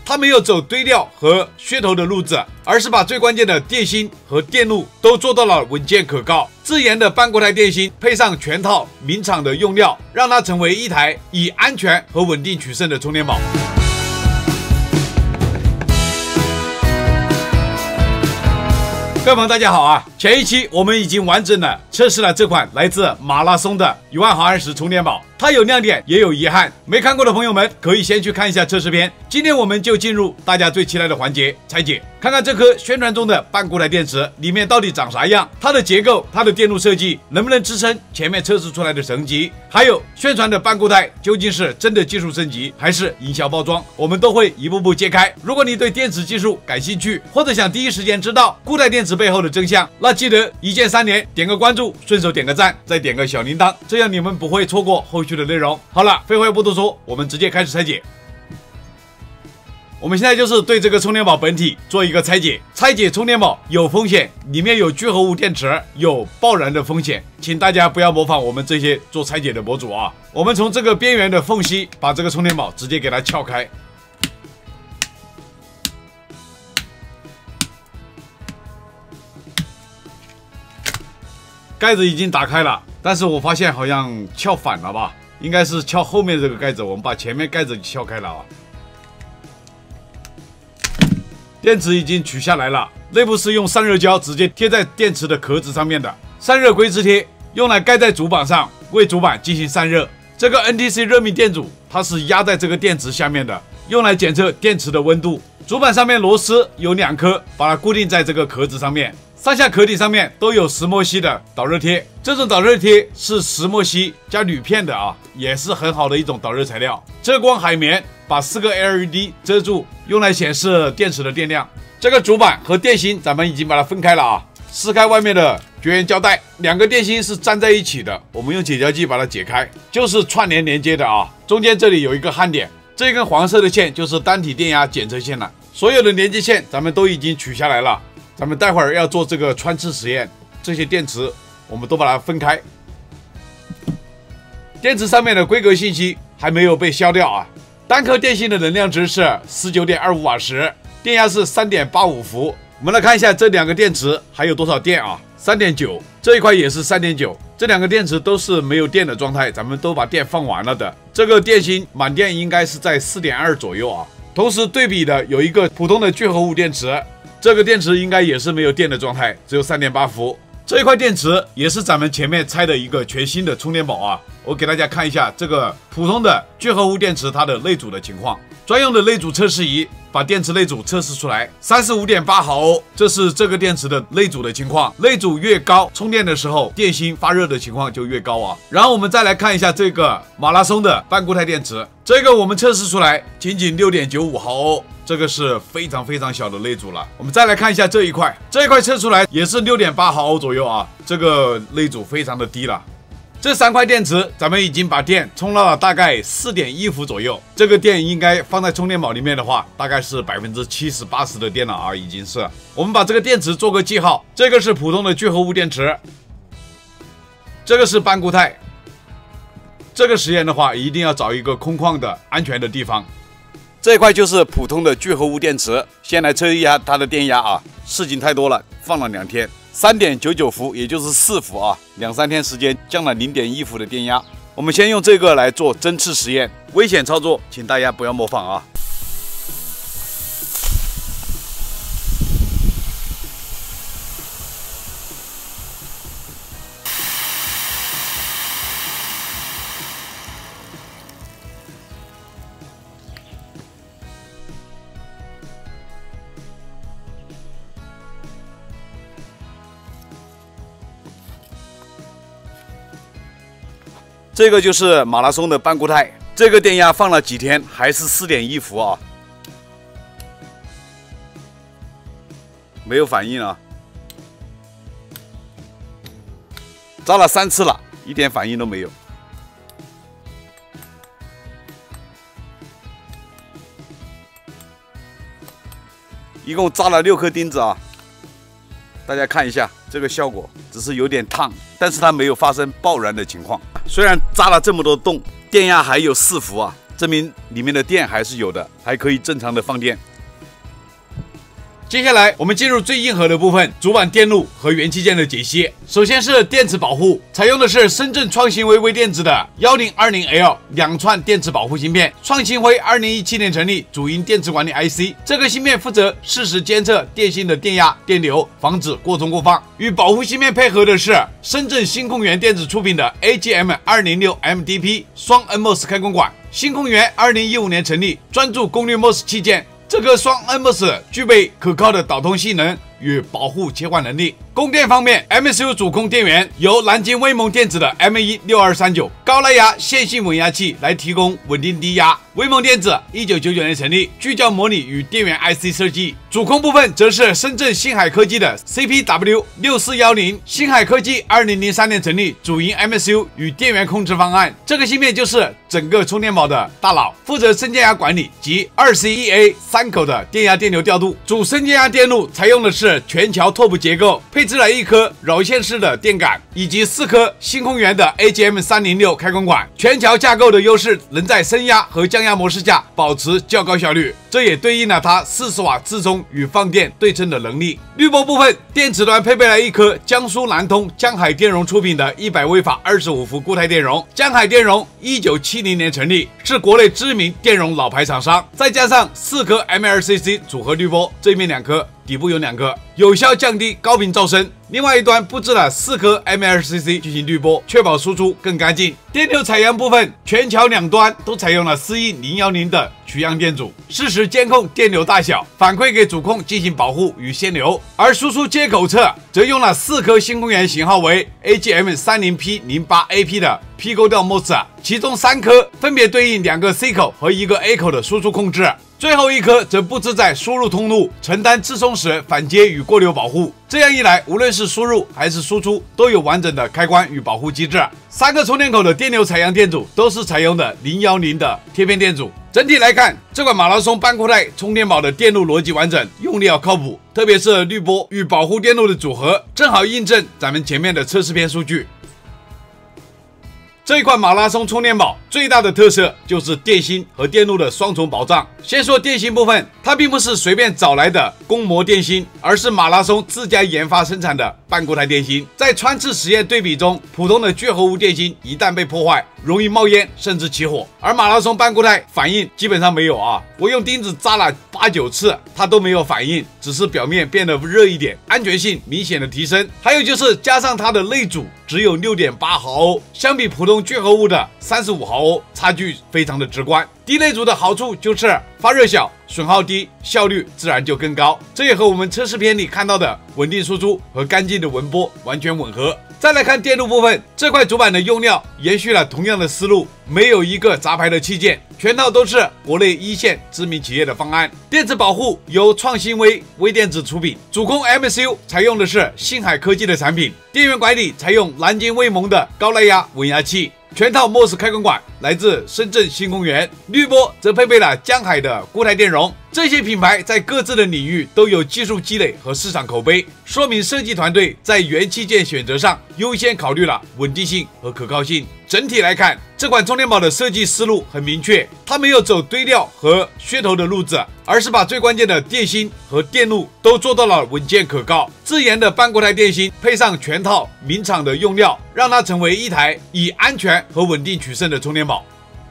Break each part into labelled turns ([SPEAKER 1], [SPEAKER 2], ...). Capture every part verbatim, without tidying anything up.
[SPEAKER 1] 它没有走堆料和噱头的路子，而是把最关键的电芯和电路都做到了稳健可靠。自研的半固态电芯配上全套名厂的用料，让它成为一台以安全和稳定取胜的充电宝。各位朋友，大家好啊！前一期我们已经完整的测试了这款来自马拉松的一万毫安时充电宝，它有亮点也有遗憾，没看过的朋友们可以先去看一下测试片。今天我们就进入大家最期待的环节拆解，看看这颗宣传中的半固态电池里面到底长啥样，它的结构、它的电路设计能不能支撑前面测试出来的成绩，还有宣传的半固态究竟是真的技术升级还是营销包装，我们都会一步步揭开。如果你对电池技术感兴趣，或者想第一时间知道固态电池背后的真相，那记得一键三连，点个关注，顺手点个赞，再点个小铃铛，这样你们不会错过后续的内容。好了，废话不多说，我们直接开始拆解。我们现在就是对这个充电宝本体做一个拆解。拆解充电宝有风险，里面有聚合物电池，有爆燃的风险，请大家不要模仿我们这些做拆解的博主啊。我们从这个边缘的缝隙把这个充电宝直接给它撬开。盖子已经打开了，但是我发现好像撬反了吧，应该是撬后面这个盖子，我们把前面盖子撬开了啊。电池已经取下来了，内部是用散热胶直接贴在电池的壳子上面的，散热硅脂贴用来盖在主板上，为主板进行散热。这个 N T C 热密电阻它是压在这个电池下面的，用来检测电池的温度。主板上面螺丝有两颗，把它固定在这个壳子上面。上下壳体上面都有石墨烯的导热贴，这种导热贴是石墨烯加铝片的啊，也是很好的一种导热材料。遮光海绵把四个 L E D 遮住，用来显示电池的电量。这个主板和电芯咱们已经把它分开了啊，撕开外面的绝缘胶带，两个电芯是粘在一起的，我们用解胶剂把它解开，就是串联连接的啊。中间这里有一个焊点，这根黄色的线就是单体电压检测线了。所有的连接线咱们都已经取下来了。咱们待会儿要做这个穿刺实验，这些电池我们都把它分开。电池上面的规格信息还没有被消掉啊。单颗电芯的能量值是 十九点二五瓦时，电压是 三点八五伏。我们来看一下这两个电池还有多少电啊 ,三点九， 这一块也是 三点九， 这两个电池都是没有电的状态，咱们都把电放完了的。这个电芯满电应该是在 四点二 左右啊。同时对比的有一个普通的聚合物电池，这个电池应该也是没有电的状态，只有 三点八伏。这一块电池也是咱们前面拆的一个全新的充电宝啊。我给大家看一下这个普通的聚合物电池它的内阻的情况。专用的内阻测试仪把电池内阻测试出来 三十五点八毫欧，这是这个电池的内阻的情况。内阻越高，充电的时候电芯发热的情况就越高啊。然后我们再来看一下这个马拉松的半固态电池，这个我们测试出来仅仅 六点九五毫欧，这个是非常非常小的内阻了。我们再来看一下这一块，这一块测出来也是 六点八毫欧左右啊，这个内阻非常的低了。这三块电池咱们已经把电充到了大概 四点一伏左右，这个电应该放在充电宝里面的话大概是 百分之七十八十 的电了啊，已经是。我们把这个电池做个记号，这个是普通的聚合物电池，这个是半固态。这个实验的话一定要找一个空旷的安全的地方。这一块就是普通的聚合物电池，先来测一下它的电压啊，事情太多了，放了两天 三点九九伏，也就是四伏啊，两三天时间降了 零点一伏的电压。我们先用这个来做针刺实验，危险操作，请大家不要模仿啊。这个就是马拉松的半固态，这个电压放了几天还是 四点一伏啊，没有反应啊，扎了三次了，一点反应都没有。一共扎了六颗钉子啊，大家看一下这个效果，只是有点烫，但是它没有发生爆燃的情况。虽然扎了这么多洞，电压还有四伏啊， 证明里面的电还是有的，还可以正常的放电。接下来我们进入最硬核的部分，主板电路和元器件的解析。首先是电池保护，采用的是深圳创新微微电子的 一零二零 L 两串电池保护芯片。创新微二零一七年成立，主营电池管理 I C。这个芯片负责适时监测电芯的电压、电流，防止过重过放。与保护芯片配合的是深圳新控源电子出品的 A G M 二零六 M D P 双 N M O S 开关管。新控源二零一五年成立，专注功率 M O S 器件。这个双 N M O S 具备可靠的导通性能与保护切换能力。供电方面 ，M S U 主控电源由南京威盟电子的 M 一六二三九 高拉压线性稳压器来提供稳定低压。威盟电子一九九九年成立，聚焦模拟与电源 I C 设计。主控部分则是深圳星海科技的 C P W 六四一零。星海科技二零零三年成立，主营 M S U 与电源控制方案。这个芯片就是整个充电宝的大脑，负责升降压管理及 二 C E A 三口的电压电流调度。主升降压电路采用的是全桥拓扑结构，配置了一颗绕线式的电感，以及四颗新控源的 A G M 三零六开关管。全桥架构的优势能在升压和降压模式下保持较高效率，这也对应了它四十瓦自充与放电对称的能力。滤波部分，电池端配备了一颗江苏南通江海电容出品的一百微法二十五伏固态电容。江海电容一九七零年成立，是国内知名电容老牌厂商。再加上四颗 M L C C 组合滤波，这面两颗，底部有两个，有效降低高频噪声。另外一端布置了四颗 M L C C 进行滤波，确保输出更干净。电流采样部分，全桥两端都采用了四 E 零一零的取样电阻，实时监控电流大小，反馈给主控进行保护与限流。而输出接口侧则用了四颗新控源型号为 A G M 三零 P 零八 A P 的 P 勾调 M O S， 其中三颗分别对应两个 C 口和一个 A 口的输出控制。最后一颗则布置在输入通路，承担自充时反接与过流保护。这样一来，无论是输入还是输出，都有完整的开关与保护机制。三个充电口的电流采样电阻都是采用的零一零的贴片电阻。整体来看，这款马拉松半固态充电宝的电路逻辑完整，用料靠谱，特别是滤波与保护电路的组合，正好印证咱们前面的测试片数据。这一款马拉松充电宝最大的特色就是电芯和电路的双重保障。先说电芯部分，它并不是随便找来的公模电芯，而是马拉松自家研发生产的半固态电芯。在穿刺实验对比中，普通的聚合物电芯一旦被破坏，容易冒烟甚至起火，而马拉松半固态反应基本上没有啊！我用钉子扎了八九次，它都没有反应，只是表面变得热一点，安全性明显的提升。还有就是加上它的内阻只有 六点八毫欧，相比普通聚合物的三十五毫欧，差距非常的直观。低内阻的好处就是发热小，损耗低，效率自然就更高。这也和我们测试片里看到的稳定输出和干净的纹波完全吻合。再来看电路部分，这块主板的用料延续了同样的思路，没有一个杂牌的器件，全套都是国内一线知名企业的方案。电池保护由创新微微电子出品，主控 M S U 采用的是星海科技的产品，电源管理采用南京威盟的高耐压稳压器。全套 M O S 开关管来自深圳新控源，滤波则配备了江海的固态电容。这些品牌在各自的领域都有技术积累和市场口碑，说明设计团队在元器件选择上优先考虑了稳定性和可靠性。整体来看，这款充电宝的设计思路很明确，它没有走堆料和噱头的路子，而是把最关键的电芯和电路都做到了稳健可靠。自研的半固态电芯配上全套名厂的用料，让它成为一台以安全和稳定取胜的充电宝。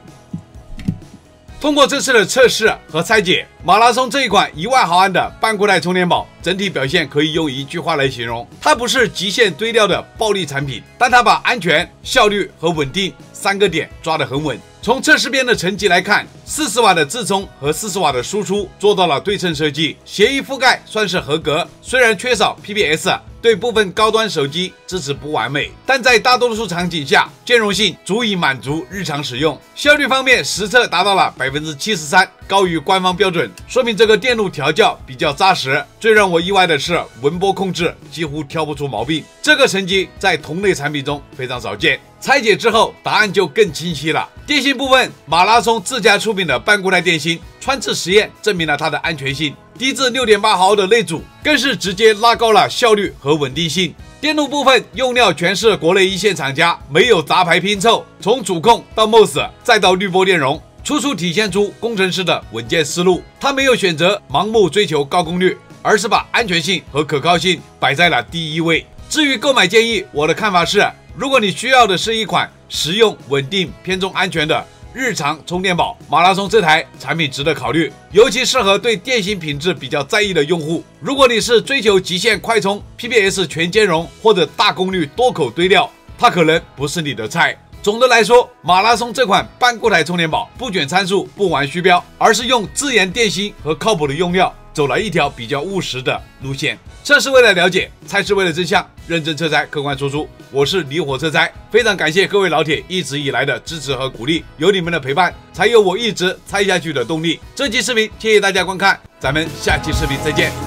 [SPEAKER 1] 通过这次的测试和拆解，马拉松这一款一万毫安的半固态充电宝整体表现可以用一句话来形容，它不是极限堆料的暴力产品，但它把安全、效率和稳定三个点抓得很稳。从测试边的成绩来看，四十瓦的自充和四十瓦的输出做到了对称设计，协议覆盖算是合格，虽然缺少 P P S， 对部分高端手机支持不完美，但在大多数场景下，兼容性足以满足日常使用。效率方面，实测达到了 百分之七十三， 高于官方标准，说明这个电路调教比较扎实。最让我意外的是，纹波控制几乎挑不出毛病，这个成绩在同类产品中非常少见。拆解之后，答案就更清晰了。电芯部分，马拉松自家出品的半固态电芯，穿刺实验证明了它的安全性，低至 六点八毫欧的内阻，更是直接拉高了效率和稳定性。电路部分用料全是国内一线厂家，没有杂牌拼凑，从主控到 M O S 再到滤波电容， 处处体现出工程师的稳健思路。他没有选择盲目追求高功率，而是把安全性和可靠性摆在了第一位。至于购买建议，我的看法是，如果你需要的是一款实用、稳定、偏重安全的日常充电宝，马拉松这台产品值得考虑，尤其适合对电芯品质比较在意的用户。如果你是追求极限快充、P P S 全兼容或者大功率多口堆料，它可能不是你的菜。总的来说，马拉松这款半固态充电宝不卷参数、不玩虚标，而是用自研电芯和靠谱的用料，走了一条比较务实的路线。测试为了了解，猜是为了真相，认真测摘，客观说出。我是离火测摘，非常感谢各位老铁一直以来的支持和鼓励，有你们的陪伴，才有我一直猜下去的动力。这期视频谢谢大家观看，咱们下期视频再见。